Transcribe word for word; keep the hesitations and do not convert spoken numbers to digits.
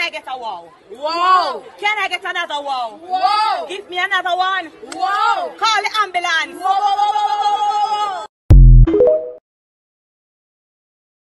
I get a wow? Wow. Can I get another wow? Wow. Give me another one. Wow.